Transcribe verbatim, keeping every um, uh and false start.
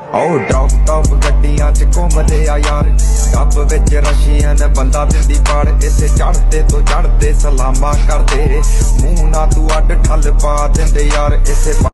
ओ drop top गड्डियां च घूमदे आ यार, टप विच रशियन बंदा दिंदी पाड़, इत्थे चढ़दे तो चढ़दे सलामा करदे, मूंह ना तू अड ठल पा दिंदे यार, इत्थे